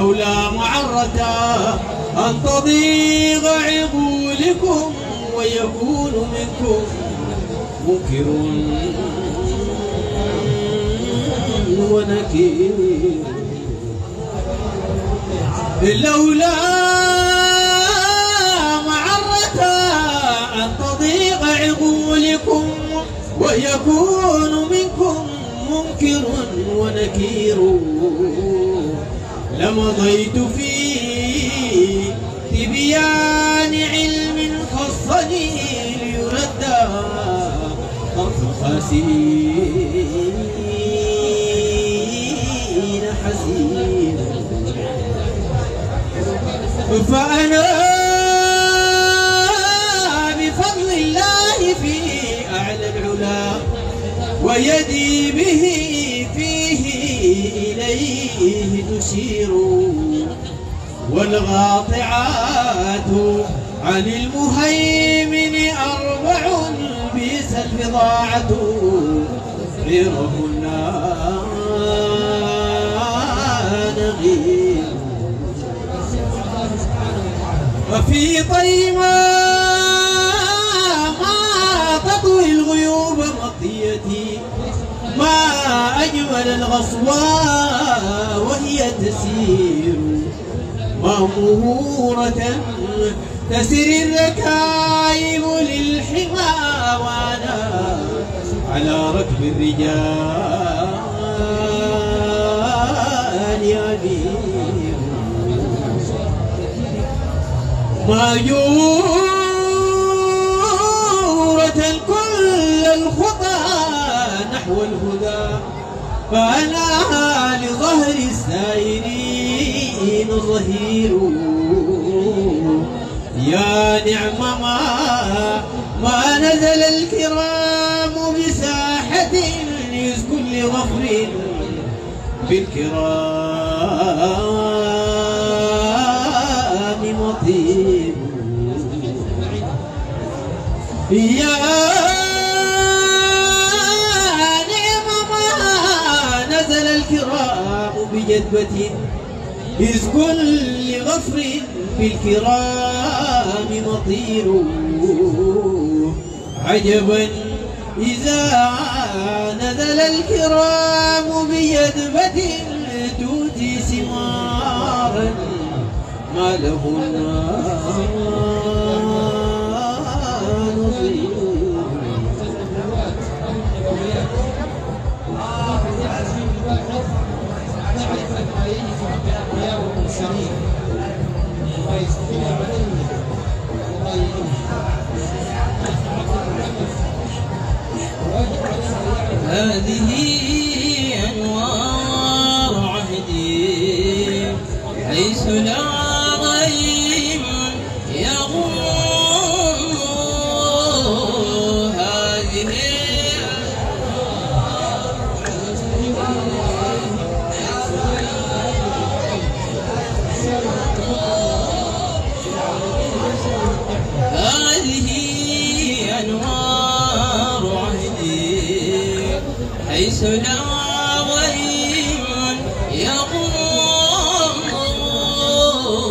لولا معرة أن تضيق عقولكم ويكون منكم منكر ونكير. لولا معرة أن تضيق عقولكم ويكون منكم منكر ونكير لمضيت في تبيان علم خصني ليرد طرف الخاسئين حزين. فأنا بفضل الله في أعلى العلا ويدي به فيه إليه تشير. والغاطعات عن المهيمن أربع بئس البضاعة غيرهن نغير. وفي طيما ما تطوي الغيوب مطيتي ما أجمل الغصواء وهي تسير مأمورة تسر الركائب للحمى وأنا على ركب الرجال أمير. مأجورة كل الخطى نحو الهدى فأنا لظهر السائرين ظهير. يا نعم ما نزل الكرام بساحة إذ كل غفر بالكرام مطيب. يا نعم ما نزل الكرام بجدبة إذ كل غفر بالكرام مطير. عجبا إذا نزل الكرام بجدبة تؤتي ثمارا ما له نظير. هذه أنوار عهدي حيث لا غيم يغوم. هذه أنوار عهدي حيث لا غيم يغوم.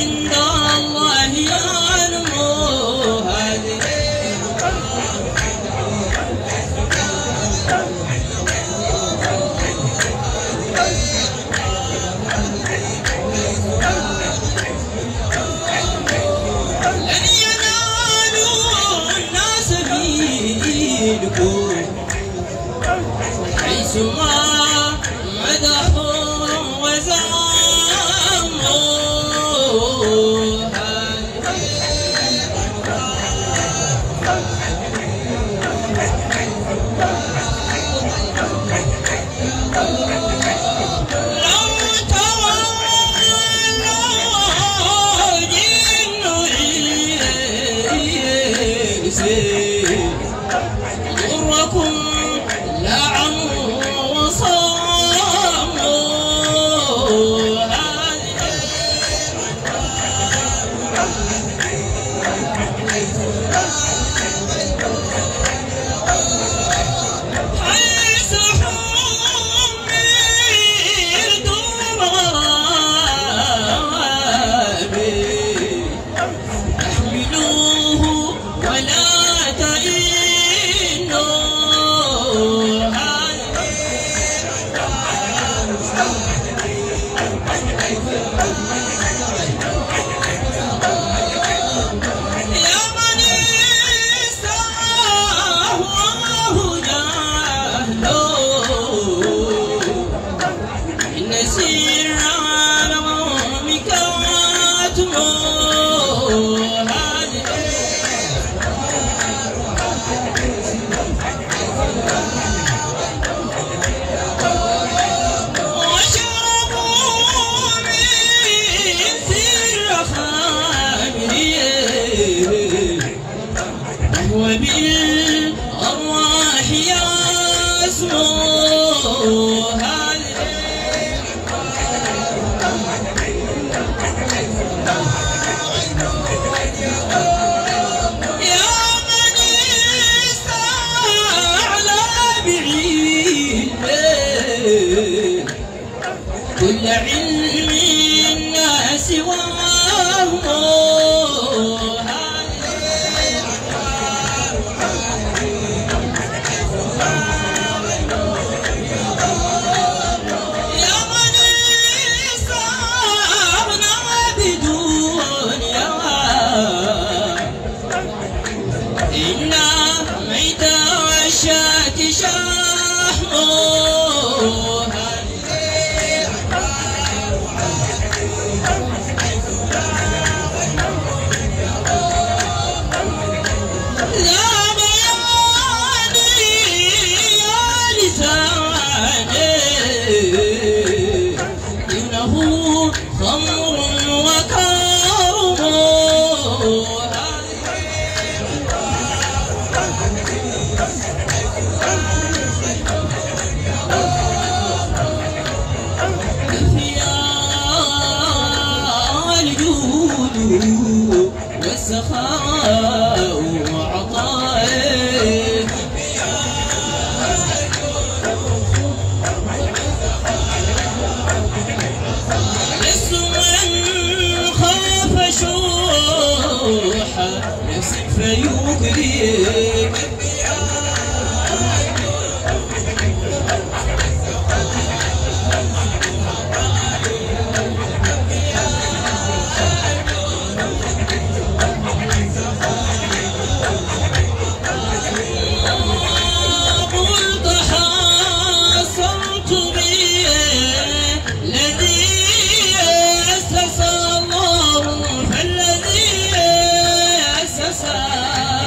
عند الله ينمو هذه لن ينالوا الناس بيدكم حيثما مدحوا وزعموا غركم لعنوا وصاموا حيث حملتم غرامي احملوه ولا وبالأرواح يسمو هذه يا من استعلى بعلمه كل علم الناس وهم خمر وكرم الجود والسخاء وعطائه نفسك فيكريك قلت حاصرت بي الذي أسس الله فالذي أسس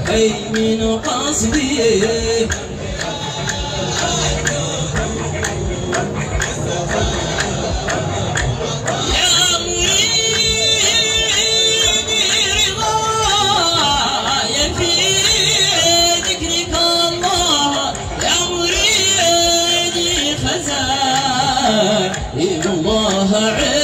أي من قصدي الله